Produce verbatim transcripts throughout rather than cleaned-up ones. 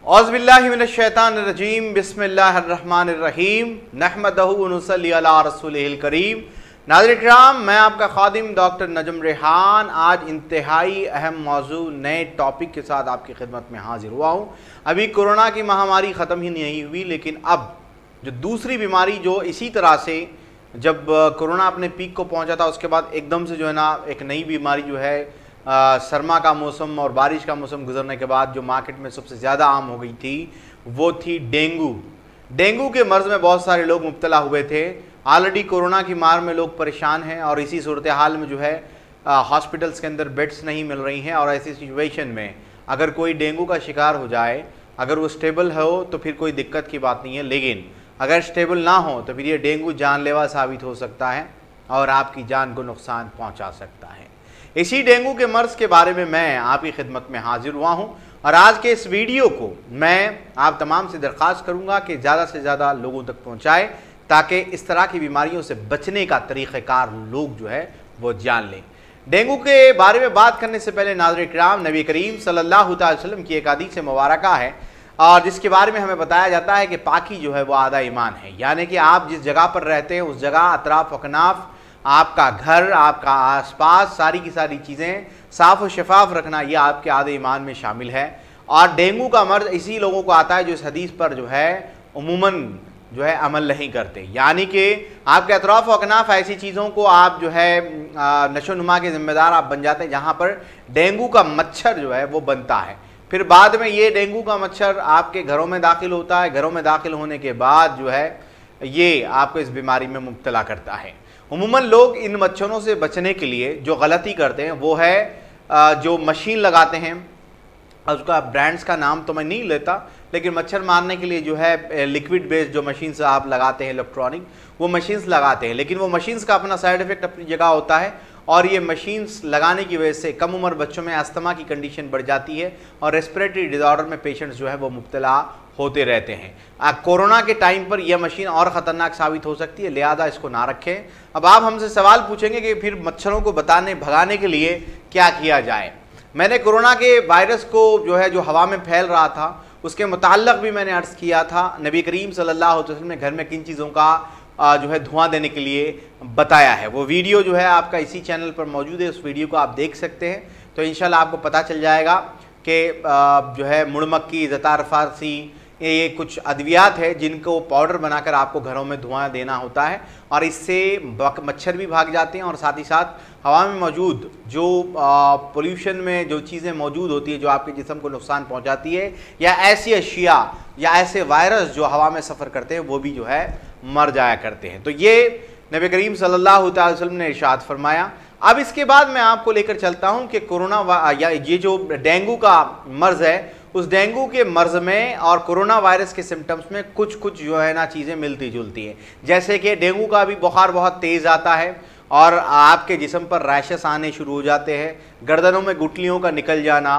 औज़ुबिल्लाहि मिनश्शैतानिर्रजीम बिस्मिल्लाहिर्रहमानिर्रहीम नहमदहु व नुसल्ली अला रसूलिहिल करीम। नाज़रीन किराम, मैं आपका खादिम डॉक्टर नजम रेहान आज इंतहाई अहम मौजू नए टॉपिक के साथ आपकी खिदमत में हाजिर हुआ हूँ। अभी कोरोना की महामारी ख़त्म ही नहीं हुई, लेकिन अब जो दूसरी बीमारी जो इसी तरह से जब कोरोना अपने पीक को पहुँचा था, उसके बाद एकदम से जो है ना एक नई बीमारी जो है आ, सरमा का मौसम और बारिश का मौसम गुजरने के बाद जो मार्केट में सबसे ज़्यादा आम हो गई थी वो थी डेंगू। डेंगू के मर्ज़ में बहुत सारे लोग मुब्तला हुए थे। ऑलरेडी कोरोना की मार में लोग परेशान हैं और इसी सूरत हाल में जो है हॉस्पिटल्स के अंदर बेड्स नहीं मिल रही हैं। और ऐसी सिचुएशन में अगर कोई डेंगू का शिकार हो जाए, अगर वो स्टेबल हो तो फिर कोई दिक्कत की बात नहीं है, लेकिन अगर स्टेबल ना हो तो फिर ये डेंगू जानलेवा साबित हो सकता है और आपकी जान को नुकसान पहुँचा सकता है। इसी डेंगू के मर्ज़ के बारे में मैं आपकी खिदमत में हाजिर हुआ हूं और आज के इस वीडियो को मैं आप तमाम से दरख्वास्त करूंगा कि ज़्यादा से ज़्यादा लोगों तक पहुंचाएं ताकि इस तरह की बीमारियों से बचने का तरीक़ेकार लोग जो है वो जान लें। डेंगू के बारे में बात करने से पहले नाज़रीन किराम, नबी करीम सल्लल्लाहु अलैहि वसल्लम की एक हदीस मुबारक है और जिसके बारे में हमें बताया जाता है कि पाकी जो है वो आधा ईमान है। यानी कि आप जिस जगह पर रहते हैं उस जगह अतराफ अकनाफ, आपका घर, आपका आसपास, सारी की सारी चीज़ें साफ़ और शफाफ रखना, ये आपके आधे ईमान में शामिल है। और डेंगू का मर्ज़ इसी लोगों को आता है जो इस हदीस पर जो है उमूमन जो है अमल नहीं करते। यानी कि आपके अतराफ़ व अकनाफ ऐसी चीज़ों को आप जो है नशो नुमा के ज़िम्मेदार आप बन जाते हैं जहाँ पर डेंगू का मच्छर जो है वो बनता है। फिर बाद में ये डेंगू का मच्छर आपके घरों में दाखिल होता है। घरों में दाखिल होने के बाद जो है ये आपको इस बीमारी में मुब्तला करता है। उमूमन लोग इन मच्छरों से बचने के लिए जो गलती करते हैं वो है जो मशीन लगाते हैं, उसका ब्रांड्स का नाम तो मैं नहीं लेता, लेकिन मच्छर मारने के लिए जो है लिक्विड बेस्ड जो मशीन से आप लगाते हैं इलेक्ट्रॉनिक, वो मशीन्स लगाते हैं। लेकिन वो मशीन्स का अपना साइड इफ़ेक्ट अपनी जगह होता है और ये मशीन्स लगाने की वजह से कम उम्र बच्चों में अस्थमा की कंडीशन बढ़ जाती है और रेस्पिरेटरी डिसऑर्डर में पेशेंट्स जो है वो मुब्तला होते रहते हैं। कोरोना के टाइम पर यह मशीन और ख़तरनाक साबित हो सकती है, लिहाजा इसको ना रखें। अब आप हमसे सवाल पूछेंगे कि फिर मच्छरों को बताने भगाने के लिए क्या किया जाए। मैंने कोरोना के वायरस को जो है जो हवा में फैल रहा था उसके मुताल्लिक़ भी मैंने अर्ज़ किया था। नबी करीम सल्लल्लाहु अलैहि वसल्लम ने घर में किन चीज़ों का जो है धुआं देने के लिए बताया है, वो वीडियो जो है आपका इसी चैनल पर मौजूद है। उस वीडियो को आप देख सकते हैं तो इंशाल्लाह आपको पता चल जाएगा कि जो है मुड़मक्की, ज़तार फारसी, ये कुछ अद्वियात है जिनको पाउडर बनाकर आपको घरों में धुआं देना होता है और इससे मच्छर भी भाग जाते हैं और साथ ही साथ हवा में मौजूद जो पोल्यूशन में जो चीज़ें मौजूद होती है जो आपके जिस्म को नुकसान पहुंचाती है या ऐसी अशिया या ऐसे वायरस जो हवा में सफ़र करते हैं वो भी जो है मर जाया करते हैं। तो ये नबी करीम सल्लल्लाहु अलैहि वसल्लम ने इरशाद फरमाया। अब इसके बाद मैं आपको लेकर चलता हूँ कि कोरोना या ये जो डेंगू का मर्ज़ है उस डेंगू के मर्ज़ में और कोरोना वायरस के सिम्टम्स में कुछ कुछ जो है ना चीज़ें मिलती जुलती हैं। जैसे कि डेंगू का भी बुखार बहुत तेज़ आता है और आपके जिस्म पर रैशेस आने शुरू हो जाते हैं, गर्दनों में गुठलियों का निकल जाना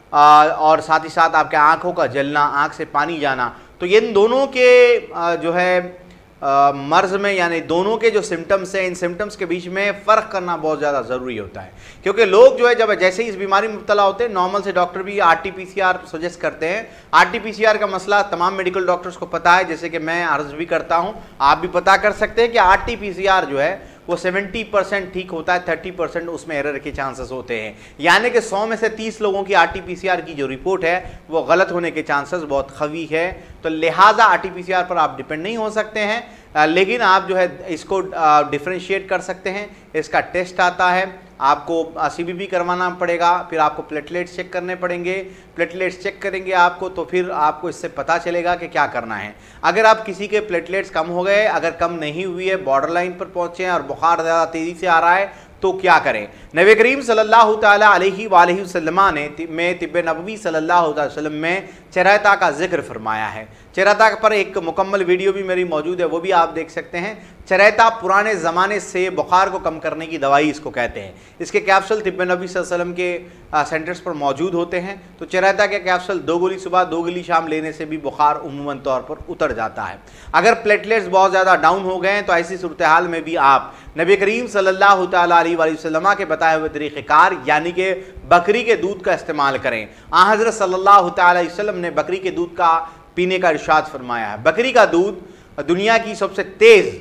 और साथ ही साथ आपके आँखों का जलना, आँख से पानी जाना। तो इन दोनों के जो है मर्ज़ में यानी दोनों के जो सिम्टम्स हैं, इन सिम्टम्स के बीच में फ़र्क करना बहुत ज़्यादा ज़रूरी होता है, क्योंकि लोग जो है जब जैसे ही इस बीमारी में मुब्तला होते हैं नॉर्मल से डॉक्टर भी R T P C R suggest करते हैं। R T P C R का मसला तमाम मेडिकल डॉक्टर्स को पता है, जैसे कि मैं अर्ज़ भी करता हूँ, आप भी पता कर सकते हैं कि R T P C R जो है वो सत्तर परसेंट ठीक होता है, तीस परसेंट उसमें एरर के चांसेस होते हैं। यानी कि सौ में से तीस लोगों की R T P C R की जो रिपोर्ट है वो गलत होने के चांसेस बहुत खवी है। तो लिहाजा R T P C R पर आप डिपेंड नहीं हो सकते हैं, लेकिन आप जो है इसको डिफ्रेंशिएट कर सकते हैं। इसका टेस्ट आता है, आपको सी बी पी करवाना पड़ेगा, फिर आपको प्लेटलेट्स चेक करने पड़ेंगे। प्लेटलेट्स चेक करेंगे आपको तो फिर आपको इससे पता चलेगा कि क्या करना है। अगर आप किसी के प्लेटलेट्स कम हो गए, अगर कम नहीं हुई है, बॉर्डर लाइन पर पहुँचे हैं और बुखार ज़्यादा तेज़ी से आ रहा है तो क्या करें। नबी करीम सल्लल्लाहु ताला अलैहि वसल्लम ने में तिब्बे नबवी सल्लल्लाहु अलैहि वसल्लम में चरहता का जिक्र फरमाया है। चरेता पर एक मुकम्मल वीडियो भी मेरी मौजूद है, वो भी आप देख सकते हैं। चरेता पुराने ज़माने से बुखार को कम करने की दवाई इसको कहते हैं। इसके कैप्सूल तिब्बे नबी सल्लल्लाहु अलैहि वसल्लम के आ, सेंटर्स पर मौजूद होते हैं। तो चरेता के कैप्सूल दो गोली सुबह दो गोली शाम लेने से भी बुखार उमूमन तौर पर उतर जाता है। अगर प्लेटलेट्स बहुत ज़्यादा डाउन हो गए हैं तो ऐसी सूरत हाल में भी आप नबी करीम सल्लल्लाहु तआला अलैहि वसल्लम के बताए हुए तरीक़ेकार यानी कि बकरी के दूध का इस्तेमाल करें। आ हज़रत सल्लल्लाहु तआला अलैहि वसल्लम ने बकरी के दूध का पीने का इरशाद फरमाया है। बकरी का दूध दुनिया की सबसे तेज़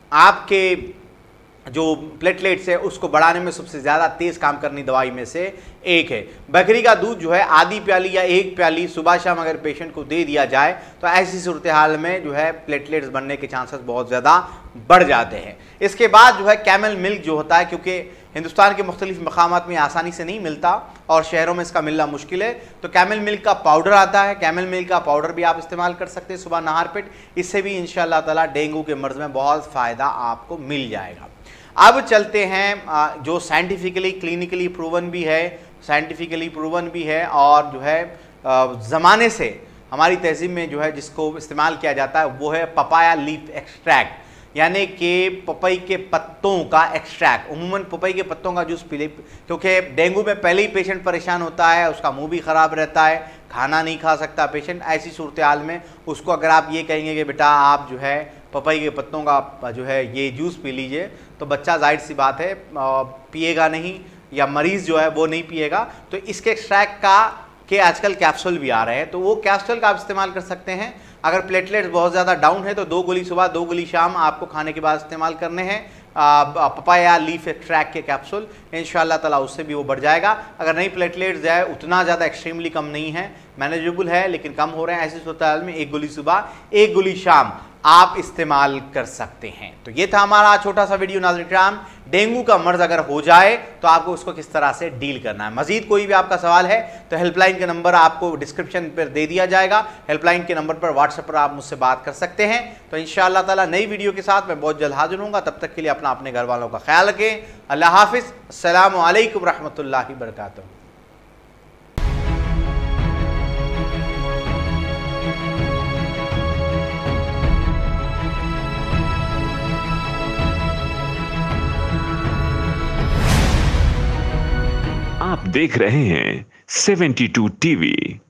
आपके जो प्लेटलेट्स है उसको बढ़ाने में सबसे ज़्यादा तेज़ काम करनी दवाई में से एक है। बकरी का दूध जो है आधी प्याली या एक प्याली सुबह शाम अगर पेशेंट को दे दिया जाए तो ऐसी सूरत हाल में जो है प्लेटलेट्स बनने के चांसेस बहुत ज़्यादा बढ़ जाते हैं। इसके बाद जो है कैमल मिल्क जो होता है, क्योंकि हिंदुस्तान के मुख्तलिफ मकामात में आसानी से नहीं मिलता और शहरों में इसका मिलना मुश्किल है, तो कैमल मिल्क का पाउडर आता है। कैमल मिल्क का पाउडर भी आप इस्तेमाल कर सकते हैं सुबह नहार पेट। इससे भी इंशाअल्लाह ताला डेंगू के मर्ज़ में बहुत फ़ायदा आपको मिल जाएगा। अब चलते हैं जो साइंटिफिकली क्लिनिकली प्रूवन भी है, साइंटिफिकली प्रूवन भी है और जो है ज़माने से हमारी तहज़ीब में जो है जिसको इस्तेमाल किया जाता है वो है पपाया लीफ एक्सट्रैक्ट, यानी कि पपई के पत्तों का एक्सट्रैक्ट। उमूमन पपई के पत्तों का जूस पी ले, क्योंकि डेंगू में पहले ही पेशेंट परेशान होता है, उसका मुंह भी ख़राब रहता है, खाना नहीं खा सकता पेशेंट। ऐसी सूरत हाल में उसको अगर आप ये कहेंगे कि बेटा आप जो है पपई के पत्तों का जो है ये जूस पी लीजिए, तो बच्चा जाहिर सी बात है पिएगा नहीं, या मरीज़ जो है वो नहीं पिएगा। तो इसके एक्सट्रैक्ट का के आजकल कैप्सूल भी आ रहे हैं, तो वो कैप्सूल का आप इस्तेमाल कर सकते हैं। अगर प्लेटलेट्स बहुत ज़्यादा डाउन है तो दो गोली सुबह दो गोली शाम आपको खाने के बाद इस्तेमाल करने हैं पपाया लीफ एक्सट्रैक्ट के कैप्सूल। इंशाअल्लाह ताला उससे भी वो बढ़ जाएगा। अगर नहीं प्लेटलेट्स है उतना ज़्यादा एक्सट्रीमली कम नहीं है, मैनेजेबल है लेकिन कम हो रहे हैं, ऐसी सूरत हाल में एक गोली सुबह एक गोली शाम आप इस्तेमाल कर सकते हैं। तो ये था हमारा छोटा सा वीडियो। नाज़रीन किराम, डेंगू का मर्ज अगर हो जाए तो आपको उसको किस तरह से डील करना है। मजीद कोई भी आपका सवाल है तो हेल्पलाइन के नंबर आपको डिस्क्रिप्शन पर दे दिया जाएगा। हेल्पलाइन के नंबर पर व्हाट्सएप पर आप मुझसे बात कर सकते हैं। तो इंशाअल्लाह ताला नई वीडियो के साथ मैं बहुत जल्द हाजिर हूँगा। तब तक के लिए अपना अपने घर वालों का ख्याल रखें। अल्लाह हाफिज़। अस्सलामु अलैकुम रहमतुल्लाहि व बरकातुहू। आप देख रहे हैं सेवेंटी टू टीवी।